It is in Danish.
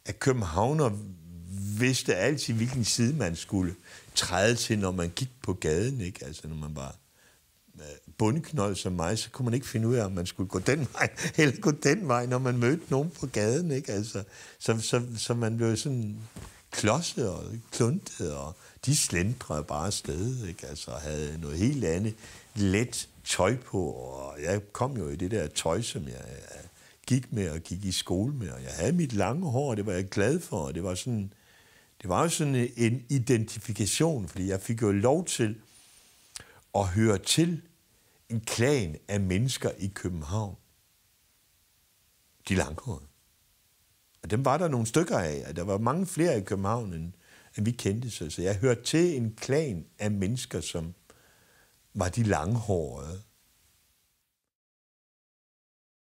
at københavner vidste altid, hvilken side man skulle træde til, når man gik på gaden, ikke? Altså, når man var bundeknold som mig, så kunne man ikke finde ud af, om man skulle gå den vej, eller gå den vej, når man mødte nogen på gaden, ikke? Altså, så man blev sådan klodset og kluntet, og de slendrede bare afsted, ikke? Altså, havde noget helt andet let tøj på, og jeg kom jo i det der tøj, som jeg gik med og gik i skole med, og jeg havde mit lange hår, og det var jeg glad for, og det var jo sådan en identifikation, fordi jeg fik jo lov til at høre til en klan af mennesker i København. De langhårede. Og dem var der nogle stykker af, og der var mange flere i København, end vi kendte. Så jeg hørte til en klan af mennesker, som var de langhårede.